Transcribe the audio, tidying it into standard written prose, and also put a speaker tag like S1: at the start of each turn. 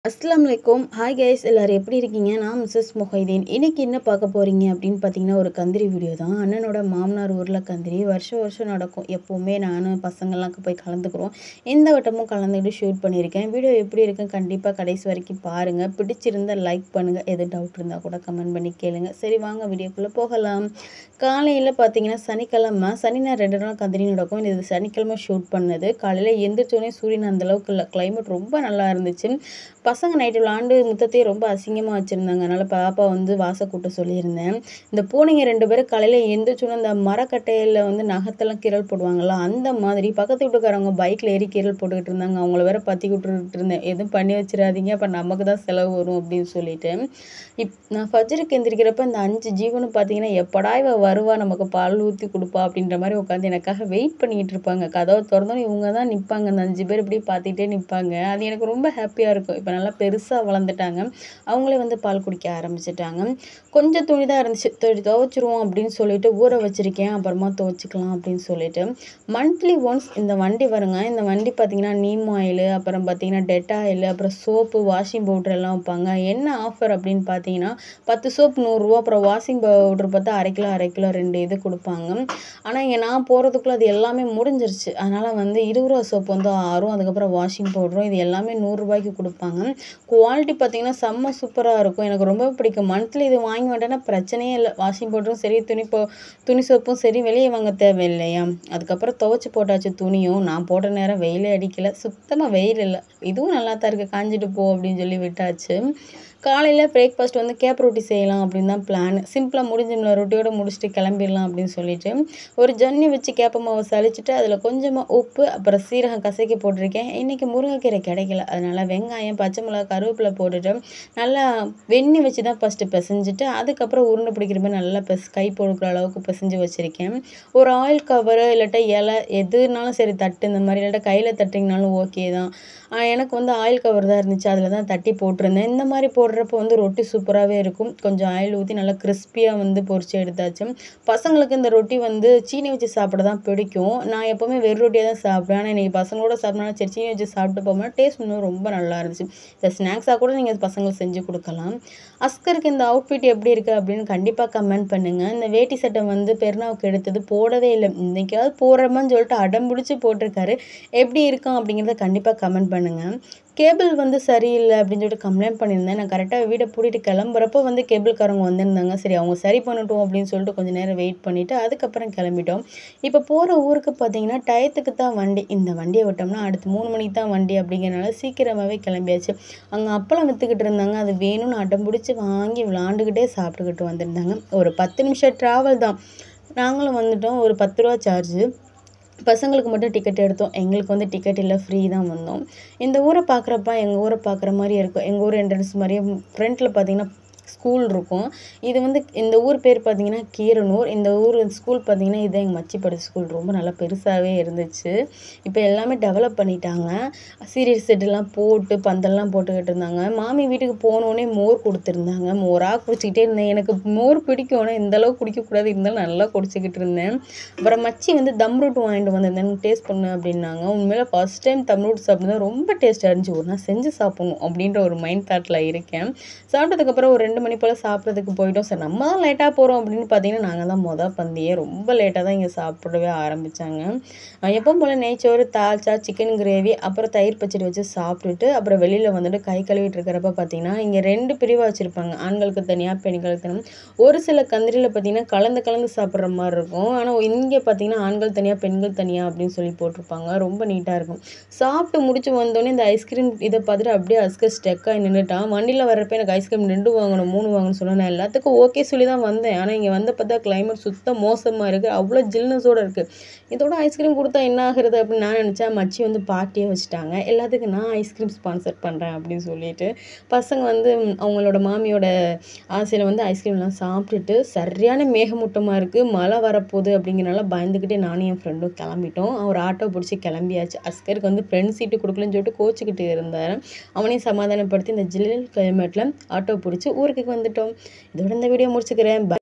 S1: அஸ்ஸலாமு அலைக்கும். Hi guys, எல்லாரும் எப்படி இருக்கீங்க? நான் மிஸ்ஸஸ் முஹைதீன். இன்னைக்கு என்ன பார்க்க போறீங்க அப்படின்னு பார்த்தீங்கன்னா, ஒரு கந்திரி வீடியோ தான். அண்ணனோட மாமனார் ஊர்ல கந்திரி வருஷம் வருஷம் நடக்கும். எப்பவுமே நானும் பசங்கள்லாம் போய் கலந்துக்கிறோம். இந்த வட்டமும் கலந்துக்கிட்டு ஷூட் பண்ணியிருக்கேன். வீடியோ எப்படி இருக்குன்னு கண்டிப்பாக கடைசி வரைக்கும் பாருங்க. பிடிச்சிருந்தா லைக் பண்ணுங்க. எது டவுட் இருந்தால் கூட கமெண்ட் பண்ணி கேளுங்க. சரி, வாங்க வீடியோக்குள்ளே போகலாம். காலையில் பார்த்தீங்கன்னா சனிக்கிழமை, சனி ஞாயிறு 2 நாள் கந்திரி நடக்கும். இது சனிக்கிழமை ஷூட் பண்ணது. காலையில் எந்திரிச்சோடனே சூரியன் அந்தளவுக்கு இல்லை, கிளைமேட் ரொம்ப நல்லா இருந்துச்சு. பசங்க நைட்டு விளாண்டு முத்தத்தையே ரொம்ப அசிங்கமாக வச்சுருந்தாங்க. அதனால் பாப்பா வந்து வாச கூட்ட சொல்லியிருந்தேன். இந்த பூனைங்க 2 பேரும் காலையில் எழுந்திரிச்சோன்னே அந்த மரக்கட்டையில் வந்து நகத்தெல்லாம் கீறல் போடுவாங்கள்ல, அந்த மாதிரி பக்கத்து வீட்டுக்காரவங்க பைக்கில் ஏறி கீறல் போட்டுக்கிட்டு இருந்தாங்க. அவங்கள வேற பற்றி விட்டுக்கிட்டு இருந்தேன், எதுவும் பண்ணி வச்சிடாதீங்க, அப்போ நமக்கு தான் செலவு வரும் அப்படின்னு சொல்லிட்டு. நான் ஃபஜ்ருக்கு எந்திரிக்கிறப்ப இந்த 5 ஜீவனும் பார்த்தீங்கன்னா, எப்படா இவ வருவா நமக்கு பால் ஊற்றி கொடுப்பா அப்படின்ற மாதிரி உட்காந்து எனக்காக வெயிட் பண்ணிக்கிட்டு இருப்பாங்க. கதவை திறந்தோன்னே இவங்க தான் நிற்பாங்க. அந்த 5 பேர் இப்படி பார்த்துக்கிட்டே நிற்பாங்க. அது எனக்கு ரொம்ப ஹாப்பியாக இருக்கும். இப்போ நல்லா பெருசாக வளர்ந்துட்டாங்க. அவங்களே வந்து பால் குடிக்க ஆரம்பிச்சிட்டாங்க. கொஞ்சம் துணி தான் இருந்துச்சு, துவைச்சிருவோம் அப்படின்னு சொல்லிட்டு ஊற வச்சிருக்கேன். அப்புறமா துவைச்சிக்கலாம் அப்படின்னு சொல்லிட்டு. மந்த்லி ஒன்ஸ் இந்த வண்டி வருங்க. இந்த வண்டி பார்த்தீங்கன்னா நீம் ஆயில், அப்புறம் பார்த்தீங்கன்னா டெட் ஆயில், அப்புறம் சோப்பு, வாஷிங் பவுடர் எல்லாம் வைப்பாங்க. என்ன ஆஃபர் அப்படின்னு பார்த்தீங்கன்னா 10 சோப் 100 ரூபா, அப்புறம் வாஷிங் பவுடர் பார்த்தா அரை கிலோ 2 இது கொடுப்பாங்க. ஆனால் இங்கே நான் போகிறதுக்குள்ளே அது எல்லாமே முடிஞ்சிருச்சு. அதனால் வந்து 20 ரூபா சோப் வந்து 6, அதுக்கப்புறம் வாஷிங் பவுடரும், இது எல்லாமே 100 ரூபாய்க்கு கொடுப்பாங்க. குவாலிட்டி பார்த்தீங்கன்னா செம்ம சூப்பராக இருக்கும். எனக்கு ரொம்ப பிடிக்கும். மந்த்லி இது வாங்கி வந்துட்டேன்னா பிரச்சனையே இல்லை. வாஷிங் பவுடரும் சரி, துணி சோப்பும் சரி, வெளியே வாங்க தேவையில்லையா. அதுக்கப்புறம் துவைச்சி போட்டாச்சு. துணியும் நான் போட்ட நேரம் வெயிலே அடிக்கலை, சுத்தமாக வெயில் இல்லை. இதுவும் நல்லா தான் இருக்குது, காஞ்சிட்டு போ அப்படின்னு சொல்லி விட்டாச்சு. காலையில் பிரேக்ஃபாஸ்ட் வந்து கேப் ரொட்டி செய்யலாம் அப்படின்னு தான் பிளான். சிம்பிளாக முடிஞ்சும்ல, ரொட்டியோடு முடிச்சுட்டு கிளம்பிடலாம் அப்படின்னு சொல்லிட்டு ஒரு ஜன்னி வச்சு கேப்ப மாவை சலிச்சுட்டு அதில் கொஞ்சமாக உப்பு, அப்புறம் சீரகம் கசக்கி போட்டிருக்கேன். இன்றைக்கி முருங்கைக்கீரை கிடைக்கல, அதனால் வெங்காயம், பச்சை மிளகா, கருவேப்பிலை போட்டுட்டு நல்லா வெண்ணி வச்சு தான் ஃபஸ்ட்டு பிசைஞ்சிட்டு அதுக்கப்புறம் உருண்டை பிடிக்கிற மாதிரி நல்லா கை பொழுக்கிற அளவுக்கு பிசைஞ்சு வச்சுருக்கேன். ஒரு ஆயில் கவரு இல்லாட்டா இலை எதுனாலும் சரி, தட்டு இந்த மாதிரி இல்லாட்டா கையில் தட்டிங்கனாலும் ஓகே தான். எனக்கு வந்து ஆயில் கவர் தான் இருந்துச்சு, அதில் தான் தட்டி போட்டிருந்தேன். இந்த மாதிரி போடுறப்போ வந்து ரொட்டி சூப்பராகவே இருக்கும். கொஞ்சம் ஆயில் ஊற்றி நல்லா கிறிஸ்பியாக வந்து பொரிச்சு எடுத்தாச்சு. பசங்களுக்கு இந்த ரொட்டி வந்து சீனி வச்சு சாப்பிட தான் பிடிக்கும். நான் எப்போவுமே வெறும் ரொட்டியாக தான் சாப்பிடுவேன். ஆனால் இன்றைக்கி பசங்களோட சாப்பிட்னாலும் சரி, சீனி வச்சு சாப்பிட்டு போகும்போது டேஸ்ட் இன்னும் ரொம்ப நல்லா இருந்துச்சு. இந்த ஸ்நாக்ஸாக கூட நீங்கள் பசங்களுக்கு செஞ்சு கொடுக்கலாம். அஸ்கருக்கு இந்த அவுட்ஃபிட் எப்படி இருக்குது அப்படின்னு கண்டிப்பாக கமெண்ட் பண்ணுங்கள். இந்த வேட்டி சட்டை வந்து பெருநாவுக்கு எடுத்தது போடவே இல்லை. இன்றைக்காவது போடுறோமான்னு சொல்லிட்டு அடம் பிடிச்சி போட்டிருக்காரு. எப்படி இருக்கும் அப்படிங்கிறத கண்டிப்பாக கமெண்ட் பண்ணுங்கள். கேபிள் வந்து சரியில்லை அப்படின்னு சொல்லிட்டு கம்ப்ளைண்ட் பண்ணியிருந்தேன். நான் கரெக்டாக வீடை பூட்டிட்டு கிளம்புறப்போ வந்து கேபிள்காரங்க வந்திருந்தாங்க. சரி, அவங்க சரி பண்ணட்டும் அப்படின்னு சொல்லிட்டு கொஞ்சம் நேரம் வெயிட் பண்ணிவிட்டு அதுக்கப்புறம் கிளம்பிட்டோம். இப்போ போகிற ஊருக்கு பார்த்தீங்கன்னா டயத்துக்கு தான் வண்டி. இந்த வண்டியை விட்டோம்னா அடுத்து 3 மணிக்கு தான் வண்டி அப்படிங்கிறனால சீக்கிரமாகவே கிளம்பியாச்சு. அங்கே அப்பளம் விற்றுக்கிட்டு இருந்தாங்க. அது வேணும்னு அடம் பிடிச்சி வாங்கி விளாண்டுக்கிட்டே சாப்பிட்டுக்கிட்டு வந்திருந்தாங்க. ஒரு 10 நிமிஷம் ட்ராவல் தான். நாங்களும் வந்துட்டோம். ஒரு 10 ரூபா சார்ஜு. பசங்களுக்கு மட்டும் டிக்கெட் எடுத்தோம். எங்களுக்கு வந்து டிக்கெட் இல்லை, ஃப்ரீ தான் வந்தோம். இந்த ஊரை பார்க்குறப்ப எங்கள் ஊரை பார்க்குற மாதிரி இருக்கும். எங்கள் ஊர் என்ட்ரன்ஸ் மாதிரியே ஃப்ரண்ட்டில் பார்த்தீங்கன்னா ஸ்கூல் இருக்கும். இது வந்து இந்த ஊர் பேர் பார்த்தீங்கன்னா கீரனூர். இந்த ஊர் ஸ்கூல் பார்த்தீங்கன்னா இதுதான் எங்கள் மச்சி படிச்ச ஸ்கூல். ரொம்ப நல்லா பெருசாகவே இருந்துச்சு. இப்போ எல்லாமே டெவலப் பண்ணிட்டாங்க. சீரியஸ் செட்டெல்லாம் போட்டு பந்தல்லாம் போட்டுக்கிட்டு இருந்தாங்க. மாமி வீட்டுக்கு போனோடனே மோர் கொடுத்துருந்தாங்க. மோராக குடிச்சிக்கிட்டே இருந்தேன். எனக்கு மோர் பிடிக்கும், ஆனால் இந்தளவுக்கு குடிக்கக்கூடாது, இருந்தாலும் நல்லா குடிச்சிக்கிட்டு இருந்தேன். அப்புறம் மச்சி வந்து தம் ரூட் வாங்கிட்டு வந்திருந்தேன், டேஸ்ட் பண்ணு அப்படின்னாங்க. உண்மையில ஃபஸ்ட் டைம் தம் ரூட் சாப்பிட்றது ரொம்ப டேஸ்ட்டாக இருந்துச்சு. ஒரு நாள் செஞ்சு சாப்பிட்ணும் அப்படின்ற ஒரு மைண்ட் தாட்டில் இருக்கேன். சாப்பிட்டதுக்கப்புறம் ஒரு 2 மணி போல் சாப்பிட்றதுக்கு போயிட்டோம். சரி, நம்ம தான் லேட்டாக போகிறோம் அப்படின்னு பார்த்தீங்கன்னா நாங்கள் தான் பந்தியே. ரொம்ப லேட்டாக தான் இங்கே சாப்பிடவே ஆரம்பித்தாங்க. எப்பவும் போல் நெய்ச்சோறு, தால்ச்சா, சிக்கன் கிரேவி, அப்புறம் தயிர் பச்சடி வச்சு சாப்பிட்டுட்டு அப்புறம் வெளியில் வந்துட்டு கை கழுவிட்டு இருக்கிறப்ப பார்த்தீங்கன்னா இங்கே 2 பிரிவாக வச்சுருப்பாங்க. ஆண்களுக்கு தனியாக, பெண்களுக்கு தனியாக. ஒரு சில கந்திரியில் பார்த்தீங்கன்னா கலந்து சாப்பிட்ற மாதிரி இருக்கும். ஆனால் இங்கே பார்த்தீங்கன்னா ஆண்கள் தனியாக, பெண்கள் தனியாக அப்படின்னு சொல்லி போட்டிருப்பாங்க. ரொம்ப நீட்டாக இருக்கும். சாப்பிட்டு முடிச்சு வந்தோடனே இந்த ஐஸ்கிரீம் இதை பார்த்துட்டு அப்படியே அஸ்கர் ஸ்டெக்காகி நின்றுட்டான். வண்டியில் வர்றப்ப எனக்கு ஐஸ்கிரீம் 2 வாங்கணும், 3 வாங்கணும்னு சொன்னேன். நான் எல்லாத்துக்கும் ஓகே சொல்லி தான் வந்தேன். ஆனால் இங்கே வந்து பார்த்தா கிளைமேட் சுத்தம் மோசமாக இருக்குது. அவ்வளோ ஜில்னஸோடு இருக்குது. இதோட ஐஸ்கிரீம் கொடுத்தா என்ன ஆகுறது அப்படின்னு நான் நினச்சேன். மச்சி வந்து பார்ட்டியே வச்சுட்டாங்க. எல்லாத்துக்கும் நான் ஐஸ்கிரீம் ஸ்பான்சர் பண்ணுறேன் அப்படின்னு சொல்லிட்டு பசங்க வந்து அவங்களோட மாமியோட ஆசையில் வந்து ஐஸ்கிரீம்லாம் சாப்பிட்டுட்டு சரியான மேகமூட்டமாக இருக்குது, மழை வரப்போகுது அப்படிங்கிறனால பயந்துக்கிட்டே நானும் என் ஃப்ரெண்டும் கிளம்பிட்டோம். அவர் ஆட்டோ பிடிச்சி கிளம்பியாச்சு. அஸ்கருக்கு வந்து ஃப்ரெண்ட் சீட்டு கொடுக்கலன்னு சொல்லிட்டு கோச்சிக்கிட்டு இருந்தார். அவனையும் சமாதானப்படுத்தி இந்த ஜில்லில் கிளைமேட்டில் ஆட்டோ பிடிச்சி ஊருக்கு வந்துட்டோம். இதோட இந்த வீடியோ முடிச்சுக்கிறேன்.